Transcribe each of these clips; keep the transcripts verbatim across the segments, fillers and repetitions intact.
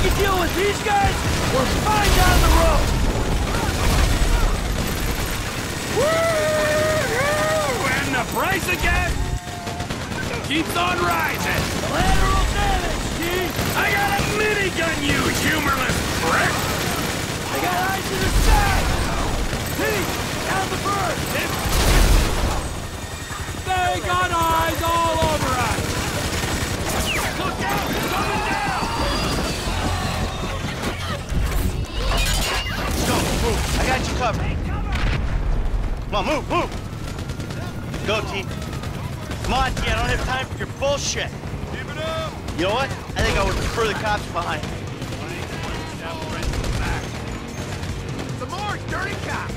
can deal with these guys, we're fine down the road! Woo! And the price of gas keeps on rising! Collateral damage, G! I got a minigun, you humorless prick! I got eyes to the side! T! Down the bird! They got eyes all over us! Look out! Coming down! Go, move. I got you covered. Come on, move, move. Go, T. Come on, T. I don't have time for your bullshit. Keep it up! You know what? I think I would prefer the cops behind. Some more dirty cops!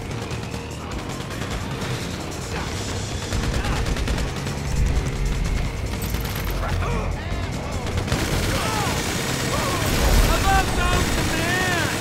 About those commands!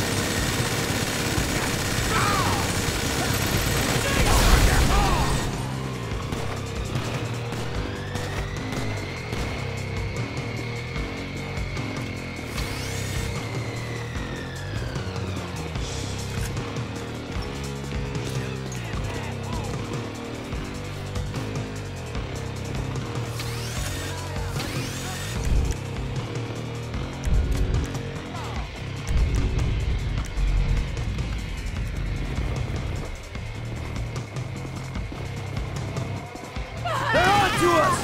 They're on to us!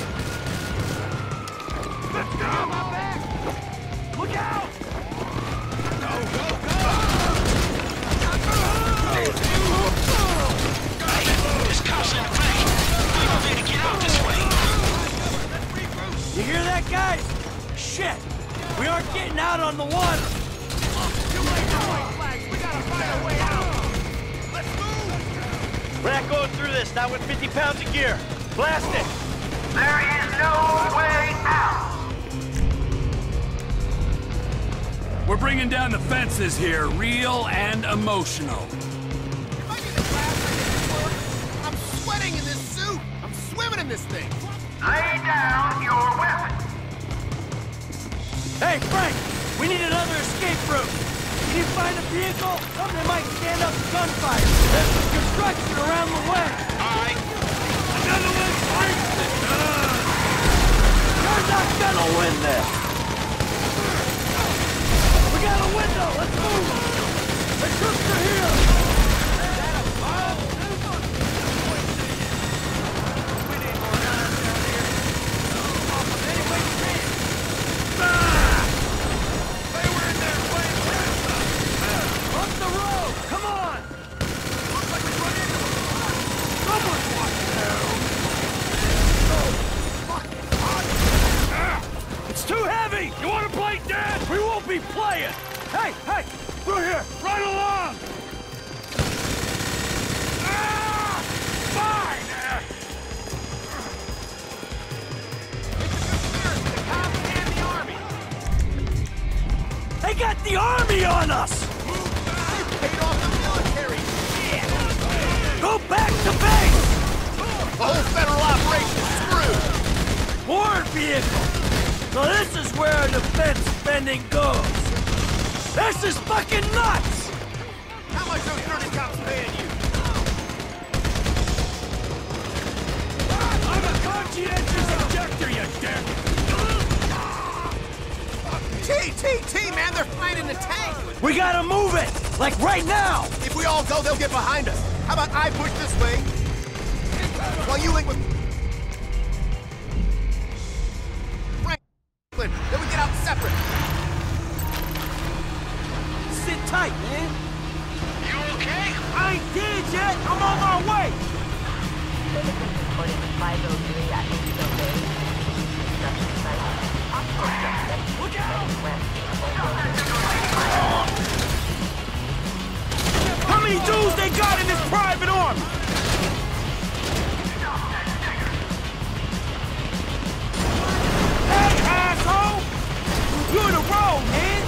Let's go! My back! Look out! Go, go, go! Hey, there's cops in the bay. We don't need to get out this way. You hear that, guys? Shit! We aren't getting out on the water! You wait for white flags! We gotta find a way out! Let's move! We're not going through this, not with fifty pounds of gear. Blast it! There is no way out! We're bringing down the fences here, real and emotional. If I get the glass like this work, I'm sweating in this suit. I'm swimming in this thing. Lay down your weapon. Hey, Frank! We need another escape route! Can you find a vehicle? Something that might stand up to gunfire. There's some construction around the way. Alright. Another one breaks it! You're not gonna win this! We got a window! Let's move! The troops are here! Up the road! Come on! Looks like we run into them! Someone's watching now! It's too heavy! You wanna play dead? We won't be playing! Hey, hey! Through here! Run along! Ah! Fine! The cops and the army. They got the army on us! They paid off the military. Shit. Go back to base! The whole federal operation is screwed. War vehicle! So this is where our defense spending goes! This is fucking nuts! How much those dirty cops paying you? I'm a conscientious objector, you dick! T, T, T, man, they're flying in the tank. We gotta move it! Like right now! If we all go, they'll get behind us. How about I push this way, while you link with Franklin, then we get out separate. Sit tight, man! You okay? I ain't dead yet! I'm on my way! Look out! How many dudes they got in this private army? Hey, asshole! You're in the road, man!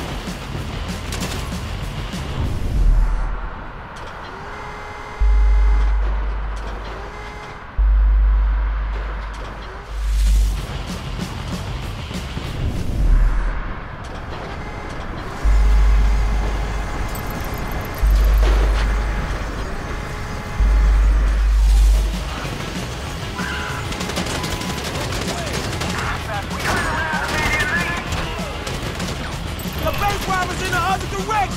The bank robber's in the other direction!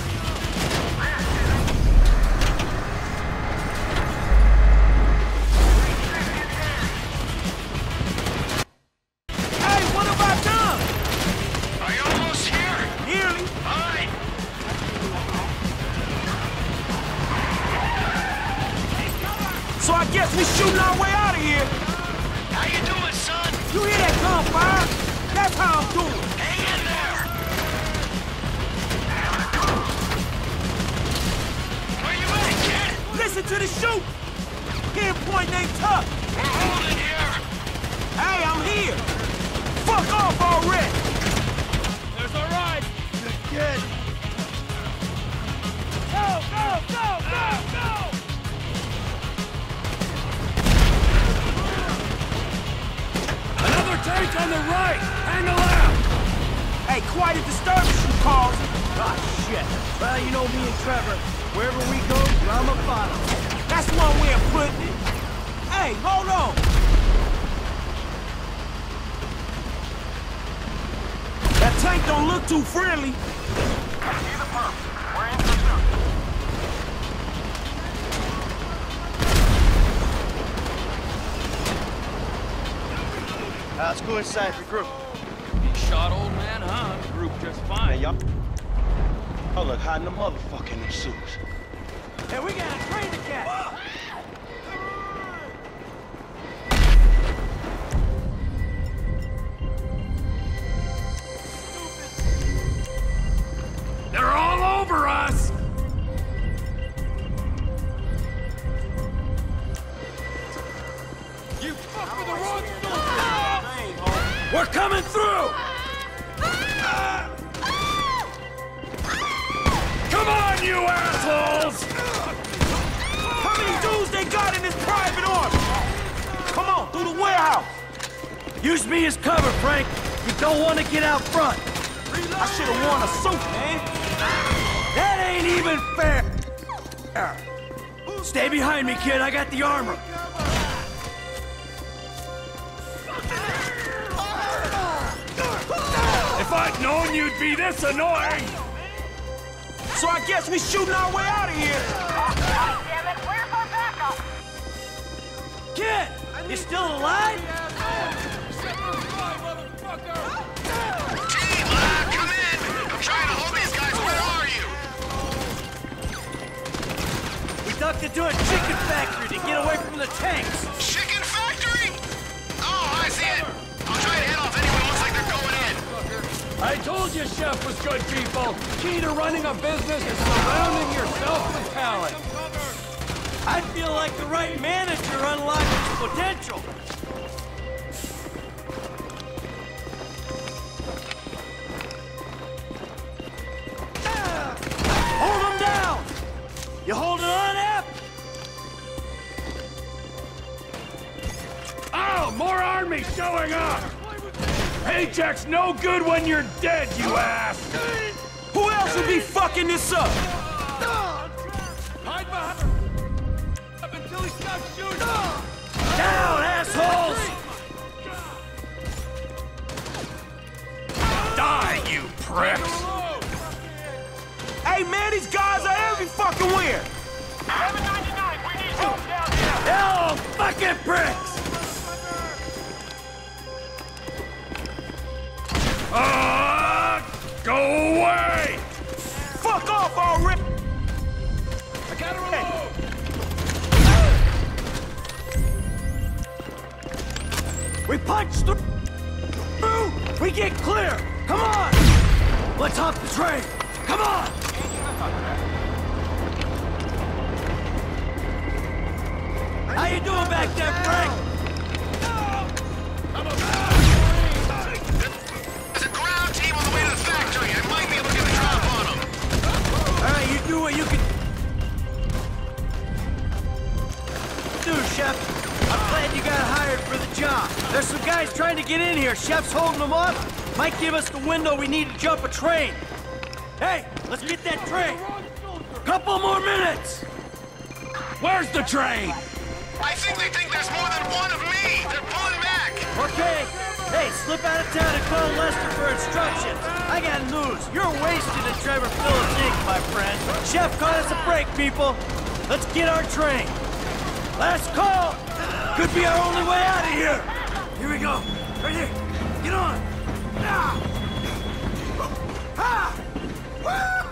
Hey, what have I done? Are you almost here? Nearly. All right. So I guess we shooting our way out of here. How you doing, son? You hear that gunfire? That's how I'm doing. Hang in there. Where you at, kid? Listen to the shoot. Here, point named Tuck. We're holding here. Hey, I'm here. Fuck off already. There's a ride! Good. Go, go, go, go, go! Another tank on the right! Hang around! Hey, quite a disturbance, you calls. Ah, shit. Well, you know me and Trevor. Wherever we go, drama follows. That's one way of putting it. Hey, hold on. That tank don't look too friendly. See the pump. We're in pursuit. Uh, let's go inside, regroup. He shot old man, huh? Group just fine. Hey, y'all. Oh, look, hot in the motherfucker in them suits. Hey, we got a train to catch. They're all over us! You fuck with the wrong soldier! We're coming through! Come on, you assholes! How many dudes they got in this private army? Come on, through the warehouse. Use me as cover, Frank. You don't want to get out front. I should have worn a suit, man. That ain't even fair. Stay behind me, kid. I got the armor. If I'd known you'd be this annoying! So I guess we shooting our way out of here. Damn it, where's our backup? Kid, you still alive? Team, uh, come in. I'm trying to hold these guys. Where are you? We ducked into a chicken factory to get away from the tanks. Chicken factory? Oh, I see it. I'll try to head off anyone who looks like they're going in. I told you Chef was good people. Key to running a business is surrounding yourself with talent. I feel like the right manager unlocks his potential. Hold him down! You holding on, App? Oh, more army showing up! Paycheck's no good when you're dead, you ass! Who else would be fucking this up? Hide behind up until he stops shooting! Down, assholes! Die, you pricks! Hey, man, these guys are every fucking where. seven ninety-nine, we need help down here. Hell, fucking pricks! Ah! Go away! Fuck off already! I gotta reload! We punch through! We get clear! Come on! Let's hop the train! Come on! How you doing back there, Frank? There's a ground team on the way to the factory. I might be able to get a drop on them. All right, you do what you can do, Chef. I'm glad you got hired for the job. There's some guys trying to get in here. Chef's holding them up. Might give us the window we need to jump a train. Hey, let's get that train. Couple more minutes. Where's the train? I think they think there's more than one of me. They're pulling back. Okay, Hey, slip out of town and call Lester for instructions. I got news. You're wasted at Trevor Phillips Incorporated, my friend. Chef caught us a break, people. Let's get our train. Last call. Could be our only way out of here. Here we go. Right here. Get on. Ah. Ah. Woo!